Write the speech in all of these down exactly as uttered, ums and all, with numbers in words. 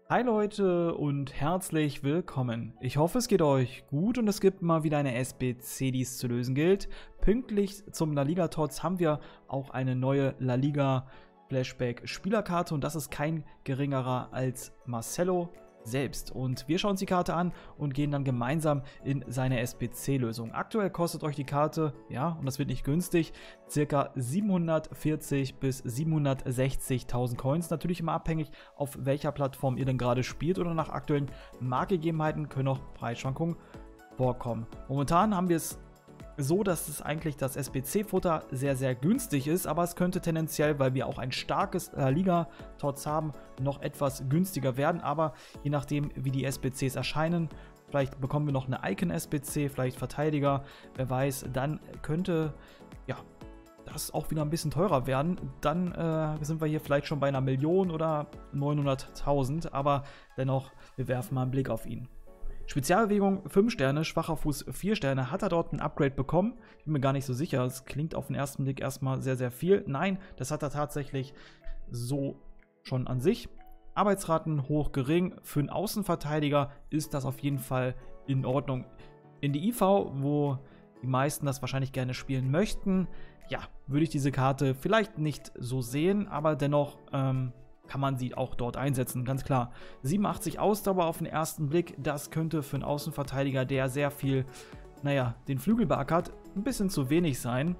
Hi Leute und herzlich willkommen. Ich hoffe, es geht euch gut und es gibt mal wieder eine S B C, die es zu lösen gilt. Pünktlich zum La Liga Tots haben wir auch eine neue La Liga Flashback Spielerkarte und das ist kein geringerer als Marcelo selbst. Und wir schauen uns die Karte an und gehen dann gemeinsam in seine S B C-Lösung. Aktuell kostet euch die Karte, ja, und das wird nicht günstig, circa siebenhundertvierzig bis siebenhundertsechzigtausend Coins. Natürlich immer abhängig, auf welcher Plattform ihr denn gerade spielt oder nach aktuellen Marktgegebenheiten können auch Preisschwankungen vorkommen. Momentan haben wir es so, dass es eigentlich das S B C-Futter sehr, sehr günstig ist, aber es könnte tendenziell, weil wir auch ein starkes La Liga-Tots haben, noch etwas günstiger werden, aber je nachdem, wie die S B Cs erscheinen, vielleicht bekommen wir noch eine Icon-S B C, vielleicht Verteidiger, wer weiß, dann könnte, ja, das auch wieder ein bisschen teurer werden, dann äh, sind wir hier vielleicht schon bei einer Million oder neunhunderttausend, aber dennoch, wir werfen mal einen Blick auf ihn. Spezialbewegung fünf Sterne, schwacher Fuß vier Sterne. Hat er dort ein Upgrade bekommen? Ich bin mir gar nicht so sicher. Es klingt auf den ersten Blick erstmal sehr, sehr viel. Nein, das hat er tatsächlich so schon an sich. Arbeitsraten hoch, gering. Für einen Außenverteidiger ist das auf jeden Fall in Ordnung. In die I V, wo die meisten das wahrscheinlich gerne spielen möchten, ja, würde ich diese Karte vielleicht nicht so sehen, aber dennoch ähm, kann man sie auch dort einsetzen, ganz klar. siebenundachtzig Ausdauer auf den ersten Blick, das könnte für einen Außenverteidiger, der sehr viel, naja, den Flügel beackert, ein bisschen zu wenig sein.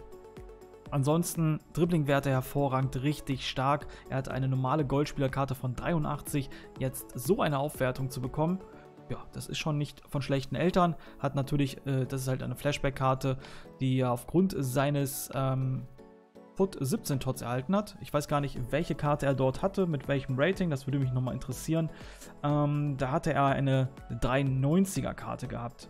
Ansonsten Dribblingwerte hervorragend, richtig stark. Er hat eine normale Goldspielerkarte von dreiundachtzig, jetzt so eine Aufwertung zu bekommen. Ja, das ist schon nicht von schlechten Eltern. Hat natürlich, äh, das ist halt eine Flashback-Karte, die ja aufgrund seines ähm, Foot siebzehn Tots erhalten hat. Ich weiß gar nicht, welche Karte er dort hatte, mit welchem Rating, das würde mich nochmal interessieren. Ähm, da hatte er eine dreiundneunziger Karte gehabt.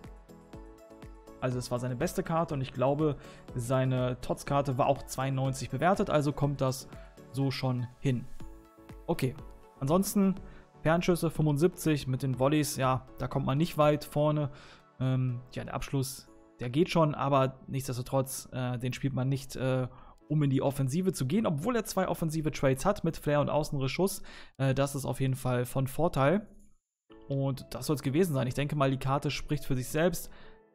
Also es war seine beste Karte und ich glaube, seine Tots-Karte war auch zweiundneunzig bewertet, also kommt das so schon hin. Okay, ansonsten Fernschüsse fünfundsiebzig mit den Volleys, ja, da kommt man nicht weit vorne. Ähm, ja, der Abschluss, der geht schon, aber nichtsdestotrotz, äh, den spielt man nicht äh, um in die Offensive zu gehen, obwohl er zwei offensive Trades hat mit Flair und Außenreschuss. Äh, das ist auf jeden Fall von Vorteil. Und das soll es gewesen sein. Ich denke mal, die Karte spricht für sich selbst.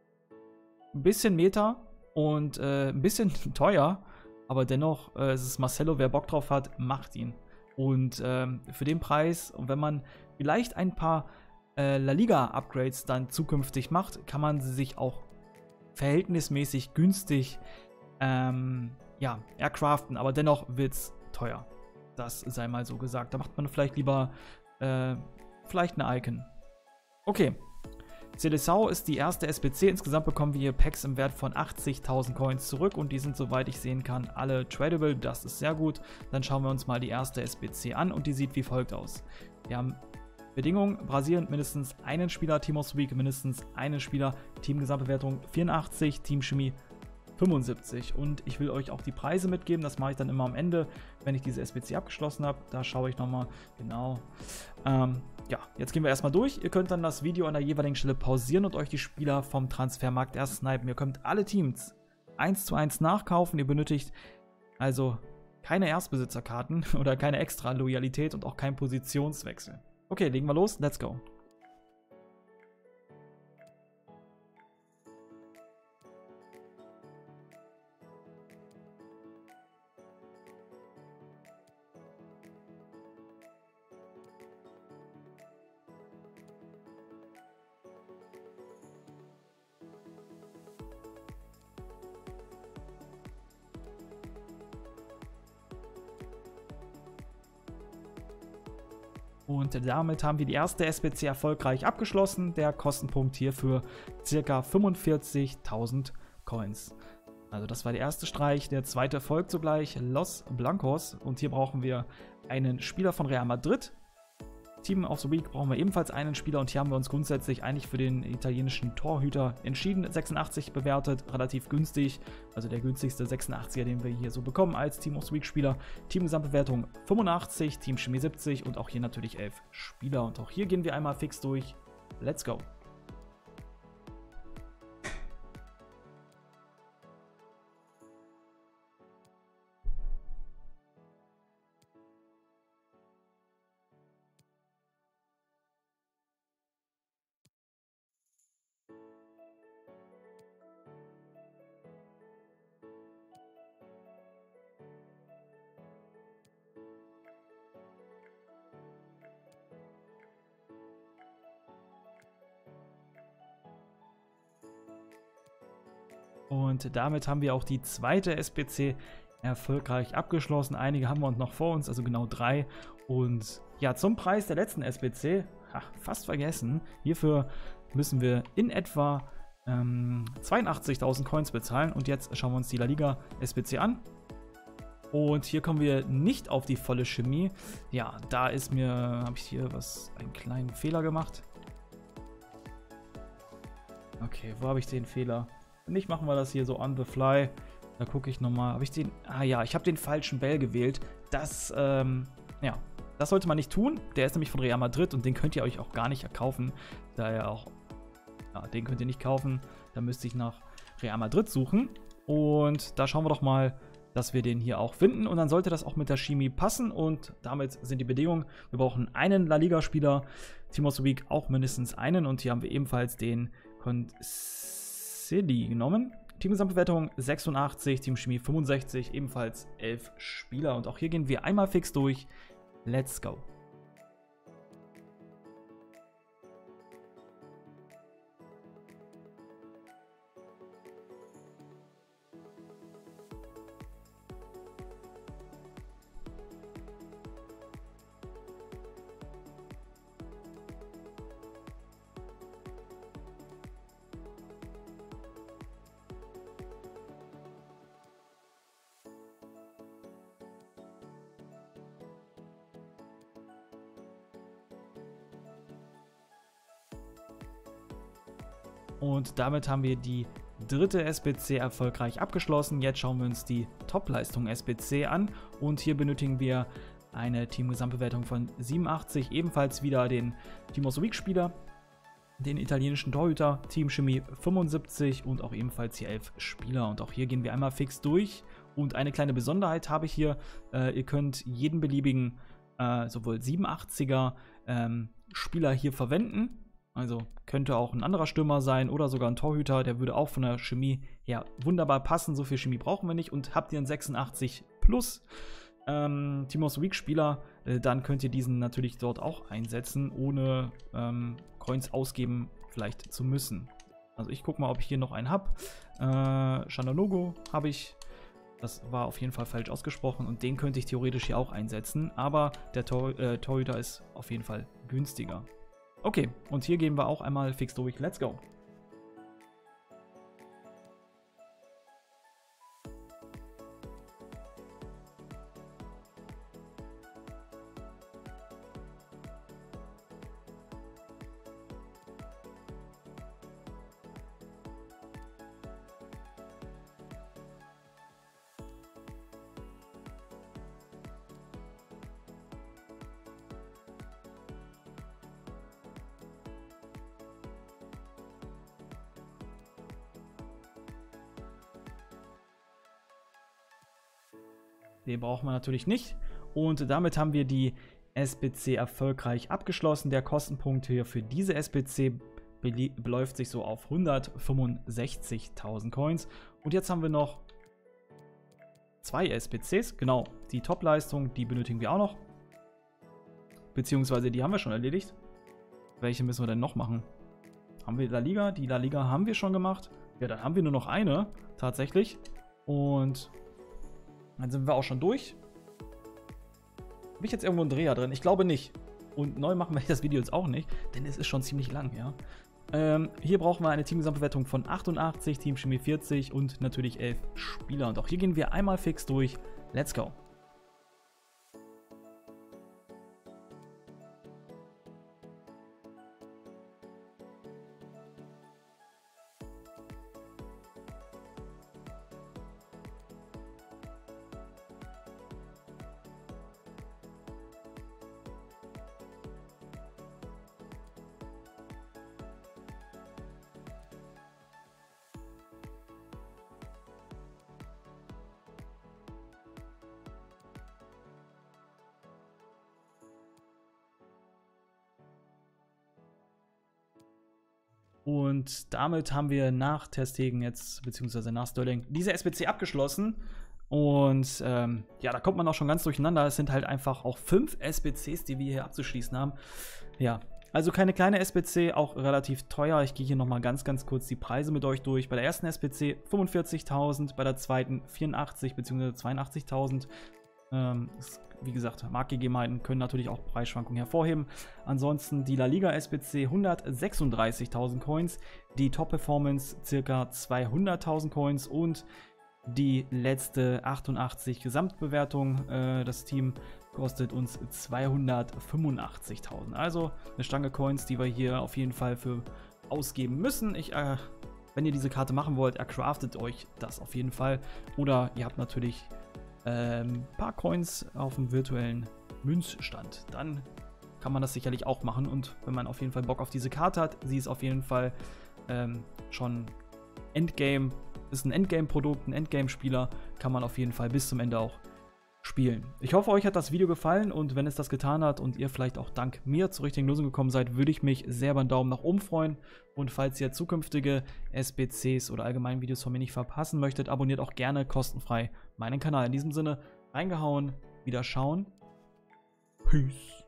Ein bisschen Meta und äh, ein bisschen teuer, aber dennoch, äh, es ist Marcelo, wer Bock drauf hat, macht ihn. Und ähm, für den Preis, und wenn man vielleicht ein paar äh, La Liga-Upgrades dann zukünftig macht, kann man sie sich auch verhältnismäßig günstig ähm, ja, ercraften, aber dennoch wird's teuer. Das sei mal so gesagt. Da macht man vielleicht lieber äh, vielleicht eine Icon. Okay. Seleção ist die erste S B C. Insgesamt bekommen wir hier Packs im Wert von achtzigtausend Coins zurück und die sind, soweit ich sehen kann, alle tradable. Das ist sehr gut. Dann schauen wir uns mal die erste S B C an und die sieht wie folgt aus. Wir haben Bedingungen: Brasilien mindestens einen Spieler, Team of the Week mindestens einen Spieler, Teamgesamtbewertung vierundachtzig, Teamchemie fünfundsiebzig. Und ich will euch auch die Preise mitgeben. Das mache ich dann immer am Ende, wenn ich diese S B C abgeschlossen habe. Da schaue ich nochmal genau. Ähm, ja, jetzt gehen wir erstmal durch. Ihr könnt dann das Video an der jeweiligen Stelle pausieren und euch die Spieler vom Transfermarkt erst snipen. Ihr könnt alle Teams eins zu eins nachkaufen. Ihr benötigt also keine Erstbesitzerkarten oder keine extra Loyalität und auch keinen Positionswechsel. Okay, legen wir los. Let's go. Und damit haben wir die erste S B C erfolgreich abgeschlossen. Der Kostenpunkt hier für ca. fünfundvierzigtausend Coins. Also das war der erste Streich. Der zweite folgt sogleich, Los Blancos. Und hier brauchen wir einen Spieler von Real Madrid. Team of the Week brauchen wir ebenfalls einen Spieler. Und hier haben wir uns grundsätzlich eigentlich für den italienischen Torhüter entschieden. sechsundachtzig bewertet, relativ günstig. Also der günstigste sechsundachtziger, den wir hier so bekommen als Team of the Week Spieler. Teamgesamtbewertung fünfundachtzig, Teamchemie siebzig und auch hier natürlich elf Spieler. Und auch hier gehen wir einmal fix durch. Let's go! Und damit haben wir auch die zweite S B C erfolgreich abgeschlossen. Einige haben wir noch vor uns, also genau drei. Und ja, zum Preis der letzten S B C, ach, fast vergessen, hierfür müssen wir in etwa ähm, zweiundachtzigtausend Coins bezahlen. Und jetzt schauen wir uns die La Liga S B C an. Und hier kommen wir nicht auf die volle Chemie. Ja, da ist mir, habe ich hier was, einen kleinen Fehler gemacht. Okay, wo habe ich den Fehler? Nicht machen wir das hier so on the fly. Da gucke ich nochmal. Habe ich den, ah ja, ich habe den falschen Bell gewählt. Das, ähm, ja, das sollte man nicht tun. Der ist nämlich von Real Madrid und den könnt ihr euch auch gar nicht kaufen. Daher auch, ja, den könnt ihr nicht kaufen. Da müsste ich nach Real Madrid suchen. Und da schauen wir doch mal, dass wir den hier auch finden. Und dann sollte das auch mit der Chemie passen. Und damit sind die Bedingungen. Wir brauchen einen La Liga-Spieler. Team of the Week auch mindestens einen. Und hier haben wir ebenfalls den Concili genommen. Teamgesamtbewertung sechsundachtzig, Team Chemie fünfundsechzig, ebenfalls elf Spieler. Und auch hier gehen wir einmal fix durch. Let's go. Und damit haben wir die dritte S B C erfolgreich abgeschlossen. Jetzt schauen wir uns die Topleistung S B C an. Und hier benötigen wir eine Teamgesamtbewertung von siebenundachtzig. Ebenfalls wieder den Team of the Week Spieler, den italienischen Torhüter, Team Chemie fünfundsiebzig und auch ebenfalls hier elf Spieler. Und auch hier gehen wir einmal fix durch. Und eine kleine Besonderheit habe ich hier. Äh, ihr könnt jeden beliebigen, äh, sowohl siebenundachtziger ähm, Spieler hier verwenden. Also könnte auch ein anderer Stürmer sein oder sogar ein Torhüter. Der würde auch von der Chemie her wunderbar passen. So viel Chemie brauchen wir nicht. Und habt ihr einen sechsundachtzig plus ähm, Team of the Week Spieler, äh, dann könnt ihr diesen natürlich dort auch einsetzen, ohne ähm, Coins ausgeben vielleicht zu müssen. Also ich gucke mal, ob ich hier noch einen habe. Äh, Chananogo habe ich. Das war auf jeden Fall falsch ausgesprochen. Und den könnte ich theoretisch hier auch einsetzen. Aber der Tor äh, Torhüter ist auf jeden Fall günstiger. Okay, und hier gehen wir auch einmal fix durch. Let's go. Den brauchen wir natürlich nicht. Und damit haben wir die S B C erfolgreich abgeschlossen. Der Kostenpunkt hier für diese S B C beläuft sich so auf hundertfünfundsechzigtausend Coins. Und jetzt haben wir noch zwei S B Cs. Genau, die Topleistung, die benötigen wir auch noch. Beziehungsweise die haben wir schon erledigt. Welche müssen wir denn noch machen? Haben wir La Liga? Die La Liga haben wir schon gemacht. Ja, dann haben wir nur noch eine, tatsächlich. Und dann sind wir auch schon durch. Habe ich jetzt irgendwo einen Dreher drin? Ich glaube nicht. Und neu machen wir das Video jetzt auch nicht, denn es ist schon ziemlich lang, ja. Ähm, hier brauchen wir eine Teamgesamtbewertung von achtundachtzig, Team Chemie vierzig und natürlich elf Spieler. Und auch hier gehen wir einmal fix durch. Let's go. Und damit haben wir nach Ter Stegen jetzt, beziehungsweise nach Sterling, diese S B C abgeschlossen. Und ähm, ja, da kommt man auch schon ganz durcheinander. Es sind halt einfach auch fünf S B Cs, die wir hier abzuschließen haben. Ja, Also keine kleine S B C, auch relativ teuer. Ich gehe hier nochmal ganz, ganz kurz die Preise mit euch durch. Bei der ersten S B C fünfundvierzigtausend, bei der zweiten vierundachtzig bzw. zweiundachtzigtausend. Ähm, das, wie gesagt, Marktgegebenheiten können natürlich auch Preisschwankungen hervorheben. Ansonsten die La Liga S B C hundertsechsunddreißigtausend Coins, die Top Performance ca. zweihunderttausend Coins und die letzte achtundachtzig Gesamtbewertung. Äh, das Team kostet uns zweihundertfünfundachtzigtausend. Also eine Stange Coins, die wir hier auf jeden Fall für ausgeben müssen. Ich, äh, wenn ihr diese Karte machen wollt, ercraftet euch das auf jeden Fall. Oder ihr habt natürlich ein ähm, paar Coins auf dem virtuellen Münzstand. Dann kann man das sicherlich auch machen. Und wenn man auf jeden Fall Bock auf diese Karte hat, sie ist auf jeden Fall ähm, schon Endgame, ist ein Endgame-Produkt, ein Endgame-Spieler, kann man auf jeden Fall bis zum Ende auch spielen. Ich hoffe, euch hat das Video gefallen und wenn es das getan hat und ihr vielleicht auch dank mir zur richtigen Lösung gekommen seid, würde ich mich sehr über einen Daumen nach oben freuen. Und falls ihr zukünftige S B Cs oder allgemein Videos von mir nicht verpassen möchtet, abonniert auch gerne kostenfrei meinen Kanal. In diesem Sinne, reingehauen, wieder schauen. Peace.